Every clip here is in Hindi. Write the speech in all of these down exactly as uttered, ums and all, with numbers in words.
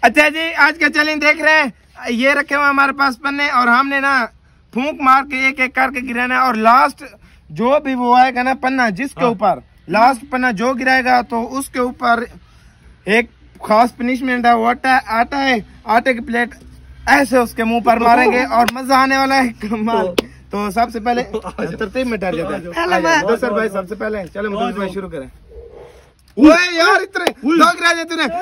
अच्छा जी, आज का चैलेंज देख रहे हैं। ये रखे हुए हमारे पास पन्ने और हमने ना फूंक मार के एक एक करके गिराना है और लास्ट जो भी वो आएगा ना पन्ना जिसके ऊपर लास्ट पन्ना जो गिराएगा तो उसके ऊपर एक खास पनिशमेंट है। वो आटा आटा है, आटे की प्लेट ऐसे उसके मुंह पर मारेंगे और मजा आने वाला है कमाल। तो सबसे पहले तरतीब में ठहर जाते हैं। दो सर भाई सबसे पहले चलो मुदस्सिर भाई शुरू करें। ओए यार इतने दो गिरा दिए तूने।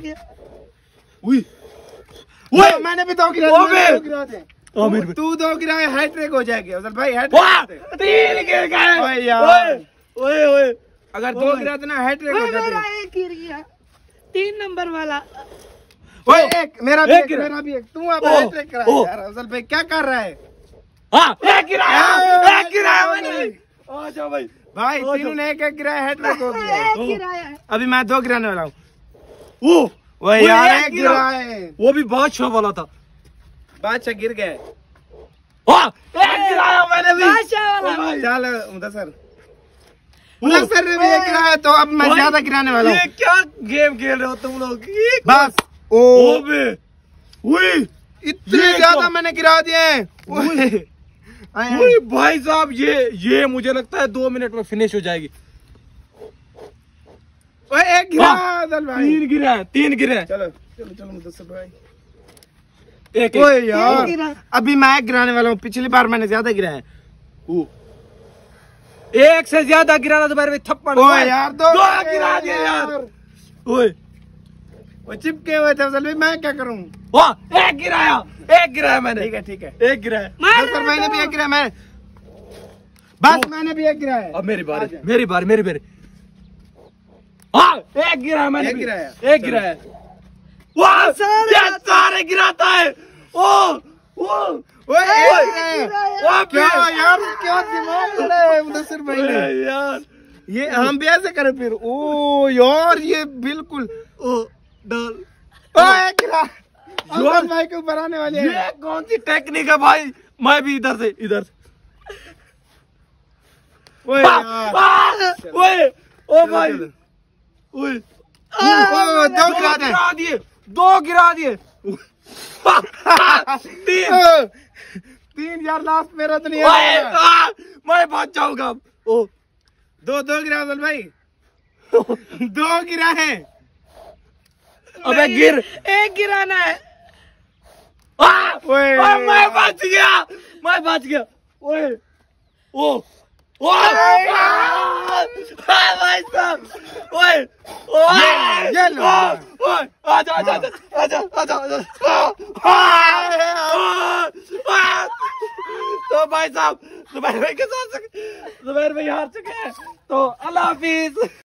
ओए मैंने भी दो गिरा दिए। तू दो गिराए हैट्रिक हो जाएगी अफजल भाई। हैट्रिक तीन गिर गए। ओए यार ओए ओए अगर दो गिरा देना हैट्रिक हो जाती है। एक गिर गया तीन नंबर वाला। ओए एक मेरा भी एक मेरा भी एक तू अब हैट्रिक करा यार। अफजल भाई क्या कर रहा है? हाँ एक गिराया एक गिराया मैंने। आ जाओ भाई भाई तीनों ने एक एक गिराया हैट्रिक हो गया। एक गिराया है। अभी मैं दो गिराने वाला हूँ। वो वो यार एक गिरा है। वो भी बादशाह वाला था। बादशाह गिर गए। हाँ एक गिराया मैंने भी। बादशाह वाला। चल मुदस्सिर मुदस्सिर ने भी एक गिराया तो अब मैं ज्यादा गिराने वाला हूँ। ये क्या गेम खेल रहे हो तुम लोग? बस ओ ओए इतने ज्यादा मैंने गिरा दिए। ओए भाई साहब ये ये मुझे लगता है दो मिनट में फिनिश हो जाएगी। ओए एक गिरा अफजल भाई। तीन गिरा है तीन गिरा है। चलो चलो चलो मुदस्सिर भाई एक ओए यार अभी मैं एक गिराने वाला हूँ। पिछली बार मैंने ज्यादा गिराया है। एक से ज्यादा गिराना तो मेरे थप्पड़। ओए यार दो दो गिरा दिए यार। ओए वो चिपके हुए थे अफजल भाई मैं क्या करूँ? वाह एक गिराया एक गिराया मैंने। ठीक है ठीक है एक गिराया। मुदस्सिर भाई ने भी एक गिराया। मैं बस मैंने भी एक गिराया। अब मेरी बारी मेरी बारी मेरी बारी। हाँ एक गिराया मैंने एक भी। गिराया। एक गिराया। वाह ये सारे गिराता है। ओ ओ ओए एक गिराया। ओ क्या यार क्या दिमाग है मुदस्सिर भाई ने। यार ये हम भी ऐसे करें फिर। ओ यार ये बिल्कुल ओ डाल ओ एक गिरा। अफजल भाई के ऊपर आने वाले हैं। ये कौन सी टेक्निक है भाई? मैं भी इधर से इधर से। ओए यार ओए ओ भाई ओए ओ दो गिरा दे। गिरा दिए दो गिरा दिए। तीन तीन यार लास्ट मेरा तो नहीं ओए है। आ, मैं बच जाऊंगा। ओ दो दो गिरा अफजल भाई। दो गिरा है। अबे गिर एक गिराना है। आ, ओए आ, मैं बच गया मैं बच गया। ओए ओ ओ भाई साहब ओए ओए ये लो। ओए आजा आजा आजा आजा आजा। तो भाई साहब जुबैर भाई के साथ जुबैर भाई हार चुके हैं तो अल्लाह हाफिज।